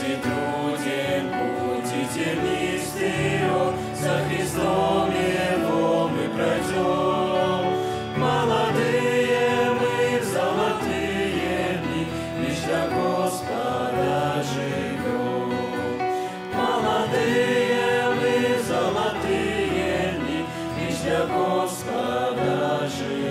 труден путь и тернистый он, за Христом Его мы пройдем. Молодые мы в золотые дни, лишь для Господа живем. Молодые мы в золотые дни, лишь для Господа живем.